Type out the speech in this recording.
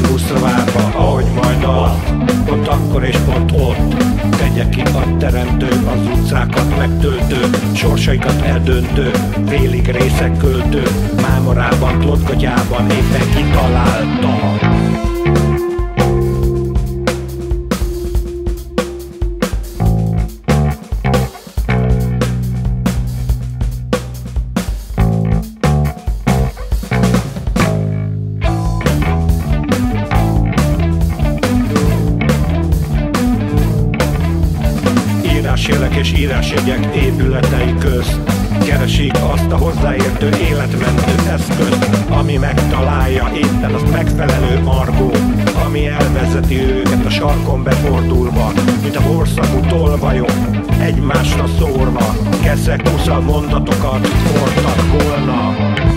buszra várva, ahogy majd pont akkor és pont ott tegye ki a teremtő az utcákat megtöltő, sorsaikat eldöntő, félig részek költő, mámorában, plotgatyában éppen kitalálta. Írásjelek és írásjegyek épületei közt keresik azt a hozzáértő életmentő eszközt, ami megtalálja éppen azt megfelelő argó, ami elvezeti őket a sarkon befordulva, mint a borszagú tolvajok, egymásra szórva, keszek-kusza mondatokat hordtak volna.